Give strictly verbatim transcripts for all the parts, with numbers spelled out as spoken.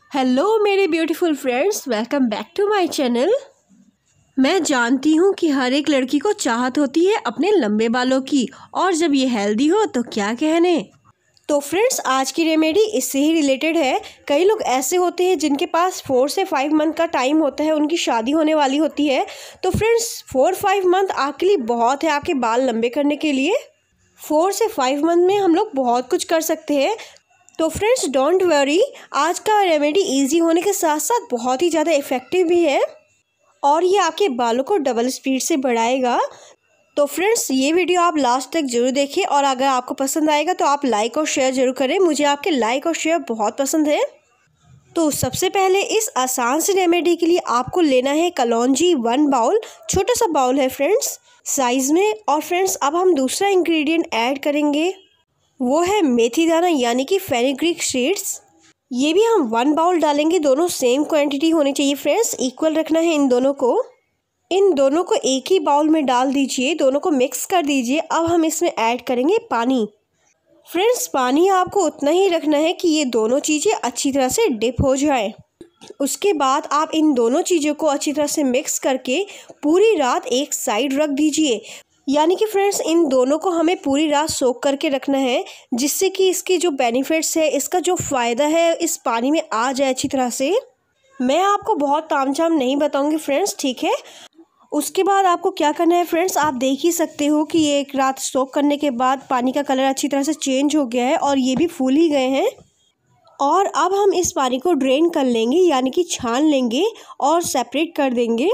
Hello मेरे beautiful friends, welcome back to my channel. मैं जानती हूँ कि हर एक लड़की को चाहत होती है अपने लंबे बालों की, और जब ये हेल्दी हो तो क्या कहने। तो फ्रेंड्स, आज की रेमेडी इससे ही रिलेटेड है। कई लोग ऐसे होते हैं जिनके पास फोर से फाइव मंथ का टाइम होता है, उनकी शादी होने वाली होती है। तो फ्रेंड्स, फोर फाइव मंथ आपके लिए बहुत है आपके बाल लंबे करने के लिए। फोर से फाइव मंथ में हम लोग बहुत कुछ कर सकते हैं। तो फ्रेंड्स, डोंट वरी, आज का रेमेडी इजी होने के साथ साथ बहुत ही ज़्यादा इफ़ेक्टिव भी है और ये आपके बालों को डबल स्पीड से बढ़ाएगा। तो फ्रेंड्स, ये वीडियो आप लास्ट तक जरूर देखें और अगर आपको पसंद आएगा तो आप लाइक और शेयर जरूर करें। मुझे आपके लाइक और शेयर बहुत पसंद है। तो सबसे पहले इस आसान सी रेमेडी के लिए आपको लेना है कलौंजी वन बाउल। छोटा सा बाउल है फ्रेंड्स साइज़ में। और फ्रेंड्स, अब हम दूसरा इंग्रेडिएंट ऐड करेंगे, वो है मेथी दाना यानी कि फेनुग्रीक सीड्स। ये भी हम वन बाउल डालेंगे। दोनों सेम क्वांटिटी होनी चाहिए फ्रेंड्स, इक्वल रखना है इन दोनों को। इन दोनों को एक ही बाउल में डाल दीजिए, दोनों को मिक्स कर दीजिए। अब हम इसमें ऐड करेंगे पानी। फ्रेंड्स, पानी आपको उतना ही रखना है कि ये दोनों चीज़ें अच्छी तरह से डिप हो जाए। उसके बाद आप इन दोनों चीज़ों को अच्छी तरह से मिक्स करके पूरी रात एक साइड रख दीजिए। यानी कि फ्रेंड्स, इन दोनों को हमें पूरी रात सोक करके रखना है, जिससे कि इसके जो बेनिफिट्स है, इसका जो फ़ायदा है इस पानी में आ जाए अच्छी तरह से। मैं आपको बहुत तामझाम नहीं बताऊंगी फ्रेंड्स, ठीक है। उसके बाद आपको क्या करना है फ्रेंड्स, आप देख ही सकते हो कि ये एक रात सोक करने के बाद पानी का कलर अच्छी तरह से चेंज हो गया है और ये भी फूल ही गए हैं। और अब हम इस पानी को ड्रेन कर लेंगे, यानी कि छान लेंगे और सेपरेट कर देंगे।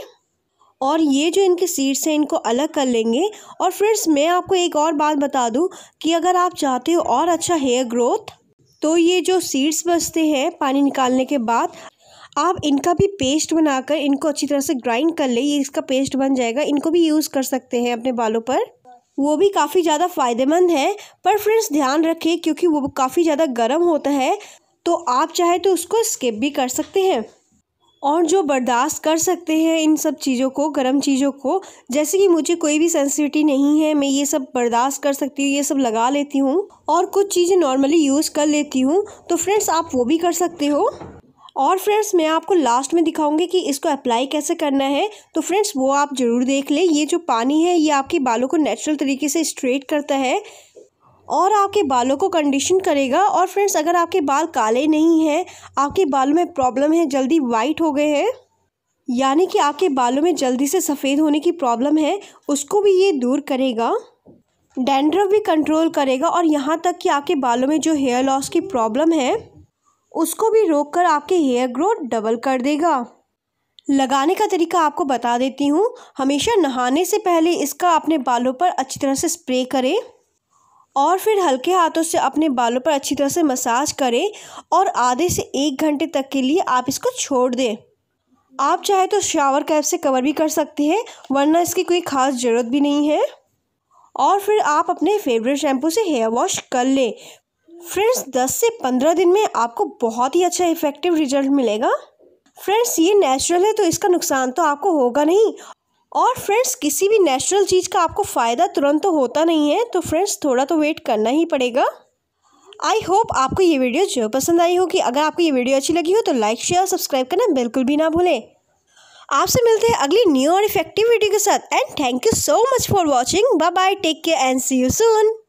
और ये जो इनके सीड्स हैं इनको अलग कर लेंगे। और फ्रेंड्स, मैं आपको एक और बात बता दूं कि अगर आप चाहते हो और अच्छा हेयर ग्रोथ, तो ये जो सीड्स बचते हैं पानी निकालने के बाद, आप इनका भी पेस्ट बनाकर इनको अच्छी तरह से ग्राइंड कर ले। ये इसका पेस्ट बन जाएगा। इनको भी यूज़ कर सकते हैं अपने बालों पर, वो भी काफ़ी ज़्यादा फ़ायदेमंद है। पर फ्रेंड्स, ध्यान रखें क्योंकि वो काफ़ी ज़्यादा गर्म होता है, तो आप चाहे तो उसको स्किप भी कर सकते हैं। और जो बर्दाश्त कर सकते हैं इन सब चीज़ों को, गर्म चीज़ों को, जैसे कि मुझे कोई भी सेंसिटिविटी नहीं है, मैं ये सब बर्दाश्त कर सकती हूँ, ये सब लगा लेती हूँ और कुछ चीज़ें नॉर्मली यूज़ कर लेती हूँ, तो फ्रेंड्स आप वो भी कर सकते हो। और फ्रेंड्स, मैं आपको लास्ट में दिखाऊंगी कि इसको अप्लाई कैसे करना है, तो फ्रेंड्स वो आप ज़रूर देख लें। ये जो पानी है ये आपके बालों को नेचुरल तरीके से स्ट्रेट करता है और आपके बालों को कंडीशन करेगा। और फ्रेंड्स, अगर आपके बाल काले नहीं हैं, आपके बालों में प्रॉब्लम है, जल्दी वाइट हो गए हैं, यानी कि आपके बालों में जल्दी से सफ़ेद होने की प्रॉब्लम है, उसको भी ये दूर करेगा। डैंड्रफ भी कंट्रोल करेगा और यहाँ तक कि आपके बालों में जो हेयर लॉस की प्रॉब्लम है उसको भी रोक कर आपके हेयर ग्रोथ डबल कर देगा। लगाने का तरीका आपको बता देती हूँ। हमेशा नहाने से पहले इसका अपने बालों पर अच्छी तरह से स्प्रे करें और फिर हल्के हाथों से अपने बालों पर अच्छी तरह से मसाज करें और आधे से एक घंटे तक के लिए आप इसको छोड़ दें। आप चाहे तो शावर कैप से कवर भी कर सकते हैं, वरना इसकी कोई ख़ास ज़रूरत भी नहीं है। और फिर आप अपने फेवरेट शैम्पू से हेयर वॉश कर लें। फ्रेंड्स, दस से पंद्रह दिन में आपको बहुत ही अच्छा इफ़ेक्टिव रिजल्ट मिलेगा। फ्रेंड्स, ये नेचुरल है तो इसका नुकसान तो आपको होगा नहीं। और फ्रेंड्स, किसी भी नेचुरल चीज़ का आपको फ़ायदा तुरंत तो होता नहीं है, तो फ्रेंड्स थोड़ा तो वेट करना ही पड़ेगा। आई होप आपको ये वीडियो जो पसंद आई होगी। अगर आपको ये वीडियो अच्छी लगी हो तो लाइक शेयर सब्सक्राइब करना बिल्कुल भी ना भूलें। आपसे मिलते हैं अगली न्यू और इफेक्टिव वीडियो के साथ। And thank you so much for watching. Bye bye, take care and see you soon.